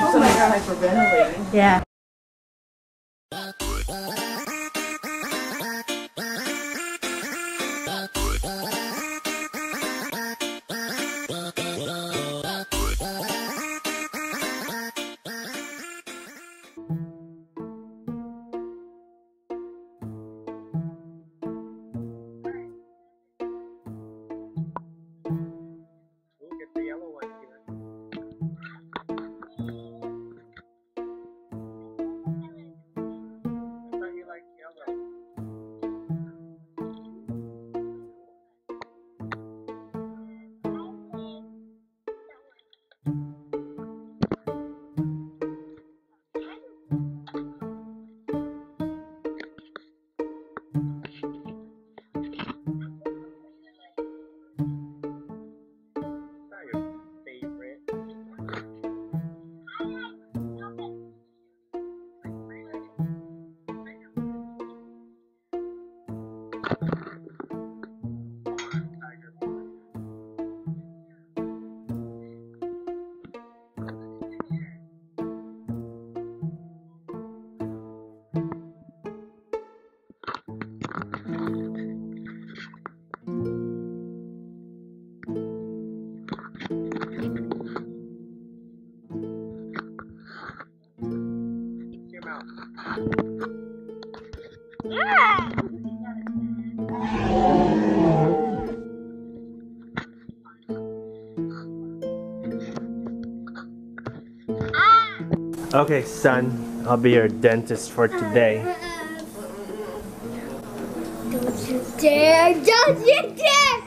Oh my god, hyperventilating. Yeah. Okay, son, I'll be your dentist for today. Don't you dare! Don't you dare!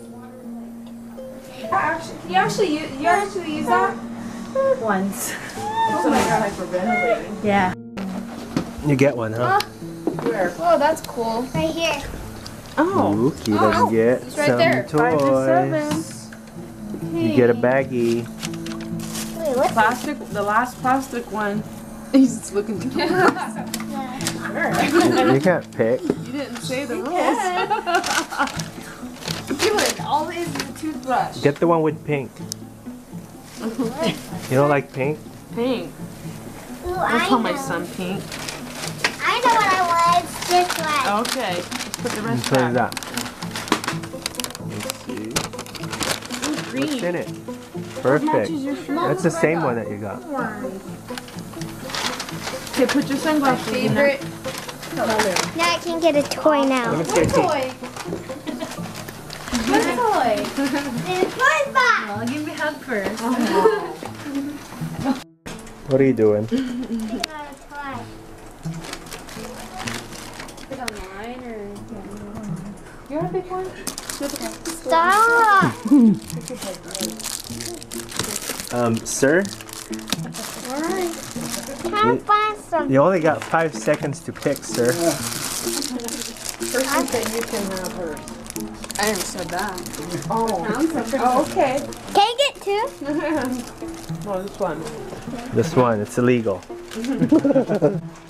You actually use that? Once. Oh my god, hyperventilating. Yeah. You get one, huh? Where? Oh, that's cool. Right here. Oh. Ooh, let's get It's right some there. toys. 5 to 7. You get a baggie. Wait, what's Plastic, the last plastic one. He's just looking to You can't pick. You didn't say the rules. Do it. All it is a toothbrush. Get the one with pink. You don't like pink? Pink. Ooh, I'll call my son pink. I know what I want. It's this one. Okay. Let's put the rest What is back. that? Let's see. Ooh, green. What's in it? Perfect. Matches your shirt. That's the same one that you got. Okay, put your sunglasses in there. Now I can get a toy now. Let me see. Toy? What toy? It's toy box. Well, give me a hug first. What are you doing? Put it on a toy. Put it on mine or... You want a big one? Stop! Sir? Alright. Can't find some. You only got 5 seconds to pick, sir. Person said you can have hers. I never said that. Oh. Oh, okay. Can I get two? No, this one. This one, it's illegal.